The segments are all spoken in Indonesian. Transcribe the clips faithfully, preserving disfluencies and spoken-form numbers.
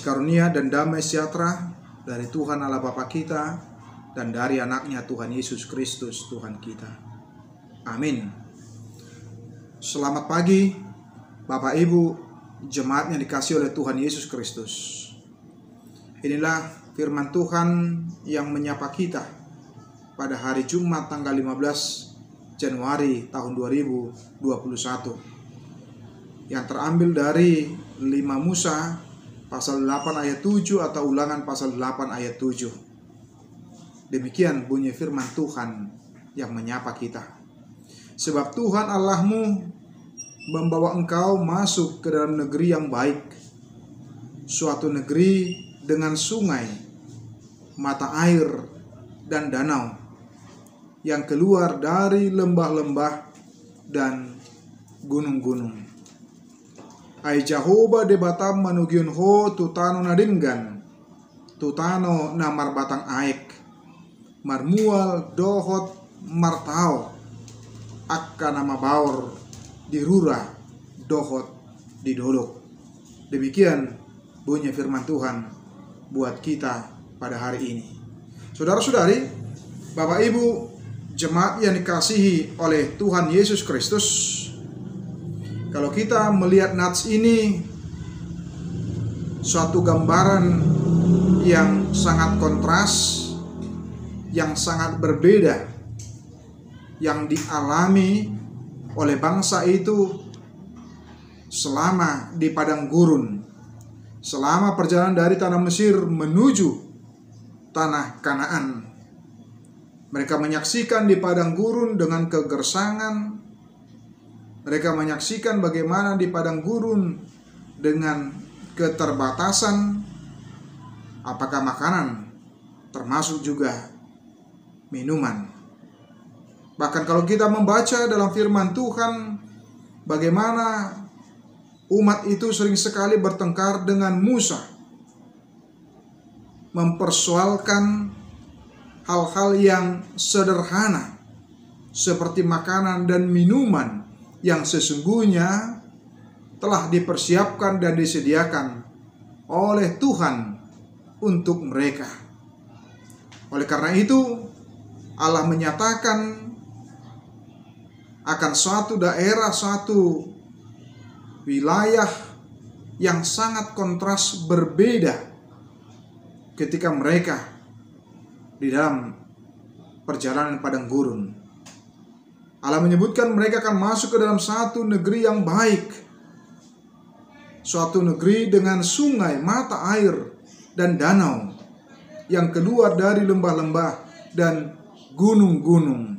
Kasih karunia dan damai sejahtera dari Tuhan Allah Bapa kita dan dari anaknya Tuhan Yesus Kristus Tuhan kita. Amin. Selamat pagi Bapak Ibu jemaat yang dikasihi oleh Tuhan Yesus Kristus. Inilah firman Tuhan yang menyapa kita pada hari Jumat tanggal lima belas Januari tahun dua ribu dua puluh satu, yang terambil dari lima Musa pasal delapan ayat tujuh atau Ulangan pasal delapan ayat tujuh. Demikian bunyi firman Tuhan yang menyapa kita. Sebab Tuhan Allahmu membawa engkau masuk ke dalam negeri yang baik, suatu negeri dengan sungai, mata air, dan danau, yang keluar dari lembah-lembah dan gunung-gunung. Ai Jehovah de batam manugion ho tutano nadinggan, tutano namar batang aek, marmual dohot martao, akka nama baur dirura dohot didolok. Demikian bunyi firman Tuhan buat kita pada hari ini. Saudara-saudari, Bapak Ibu jemaat yang dikasihi oleh Tuhan Yesus Kristus, kalau kita melihat nats ini, suatu gambaran yang sangat kontras, yang sangat berbeda, yang dialami oleh bangsa itu selama di padang gurun, selama perjalanan dari tanah Mesir menuju tanah Kanaan. Mereka menyaksikan di padang gurun dengan kegersangan. Mereka menyaksikan bagaimana di padang gurun dengan keterbatasan, apakah makanan, termasuk juga minuman. Bahkan kalau kita membaca dalam firman Tuhan, bagaimana umat itu sering sekali bertengkar dengan Musa, mempersoalkan hal-hal yang sederhana seperti makanan dan minuman yang sesungguhnya telah dipersiapkan dan disediakan oleh Tuhan untuk mereka. Oleh karena itu, Allah menyatakan akan suatu daerah, suatu wilayah yang sangat kontras berbeda ketika mereka di dalam perjalanan padang gurun. Allah menyebutkan mereka akan masuk ke dalam satu negeri yang baik, suatu negeri dengan sungai, mata air, dan danau, yang keluar dari lembah-lembah dan gunung-gunung.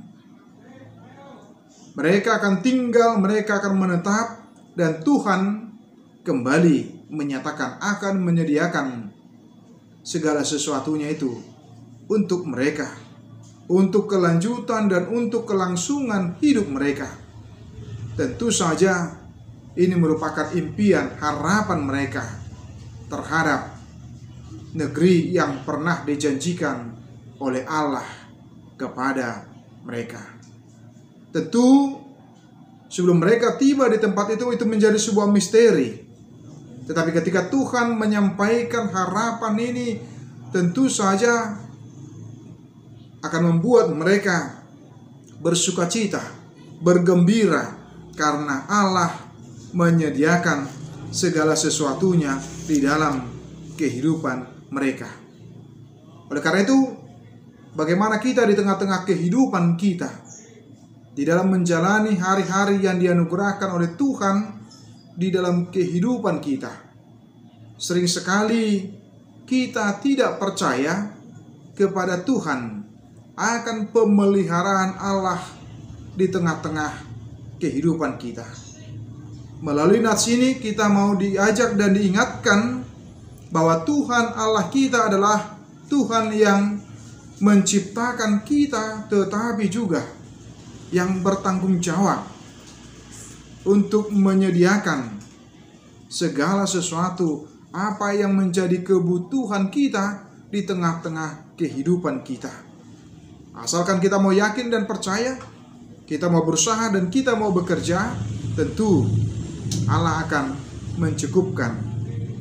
Mereka akan tinggal, mereka akan menetap, dan Tuhan kembali menyatakan akan menyediakan segala sesuatunya itu untuk mereka, untuk kelanjutan dan untuk kelangsungan hidup mereka. Tentu saja ini merupakan impian, harapan mereka terhadap negeri yang pernah dijanjikan oleh Allah kepada mereka. Tentu sebelum mereka tiba di tempat itu, itu menjadi sebuah misteri. Tetapi ketika Tuhan menyampaikan harapan ini, tentu saja akan membuat mereka bersukacita, bergembira, karena Allah menyediakan segala sesuatunya di dalam kehidupan mereka. Oleh karena itu, bagaimana kita di tengah-tengah kehidupan kita, di dalam menjalani hari-hari yang dianugerahkan oleh Tuhan di dalam kehidupan kita, sering sekali kita tidak percaya kepada Tuhan akan pemeliharaan Allah di tengah-tengah kehidupan kita. Melalui nats ini kita mau diajak dan diingatkan bahwa Tuhan Allah kita adalah Tuhan yang menciptakan kita, tetapi juga yang bertanggung jawab untuk menyediakan segala sesuatu apa yang menjadi kebutuhan kita di tengah-tengah kehidupan kita. Asalkan kita mau yakin dan percaya, kita mau berusaha dan kita mau bekerja, tentu Allah akan mencukupkan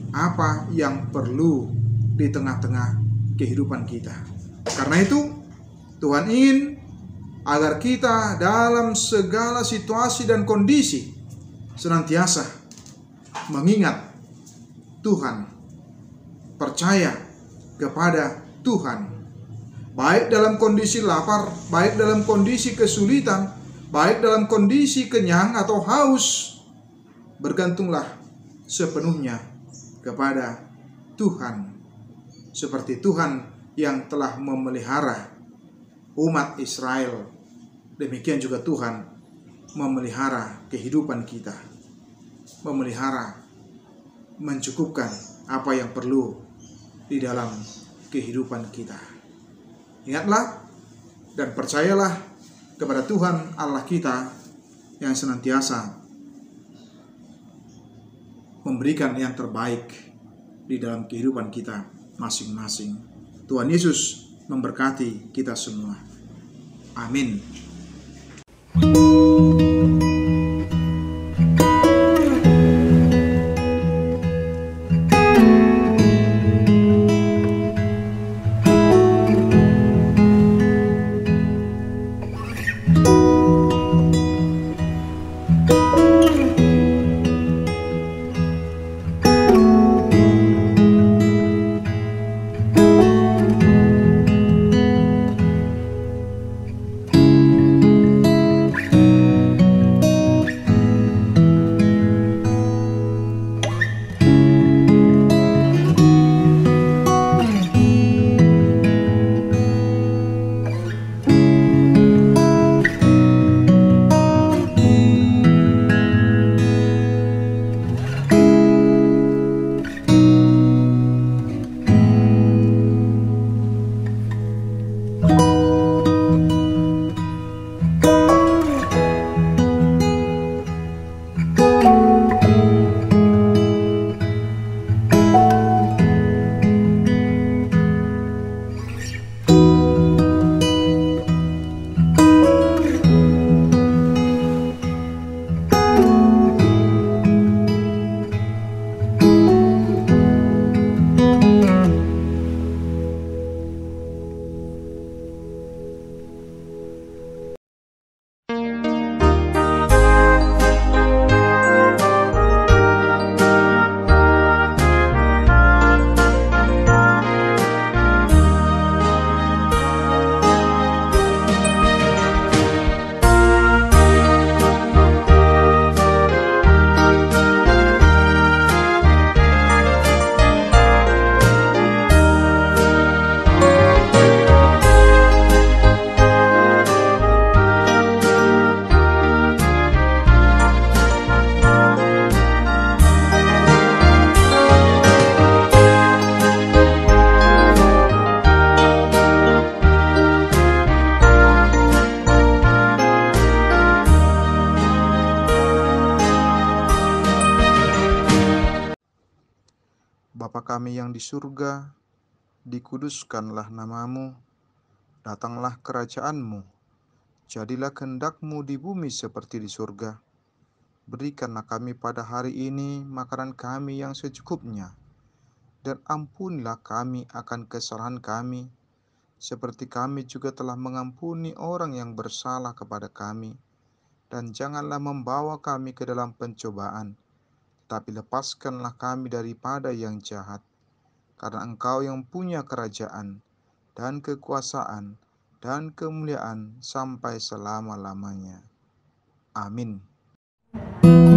apa yang perlu di tengah-tengah kehidupan kita. Karena itu, Tuhan ingin agar kita dalam segala situasi dan kondisi senantiasa mengingat Tuhan, percaya kepada Tuhan, baik dalam kondisi lapar, baik dalam kondisi kesulitan, baik dalam kondisi kenyang atau haus. Bergantunglah sepenuhnya kepada Tuhan, seperti Tuhan yang telah memelihara umat Israel. Demikian juga Tuhan memelihara kehidupan kita, memelihara, mencukupkan apa yang perlu di dalam kehidupan kita. Ingatlah dan percayalah kepada Tuhan Allah kita yang senantiasa memberikan yang terbaik di dalam kehidupan kita masing-masing. Tuhan Yesus memberkati kita semua. Amin. Bapa kami yang di surga, dikuduskanlah namamu, datanglah kerajaan-Mu, jadilah kehendak-Mu di bumi seperti di surga. Berikanlah kami pada hari ini makanan kami yang secukupnya, dan ampunilah kami akan kesalahan kami, seperti kami juga telah mengampuni orang yang bersalah kepada kami. Dan janganlah membawa kami ke dalam pencobaan, tapi lepaskanlah kami daripada yang jahat. Karena Engkau yang punya kerajaan, dan kekuasaan, dan kemuliaan sampai selama-lamanya. Amin.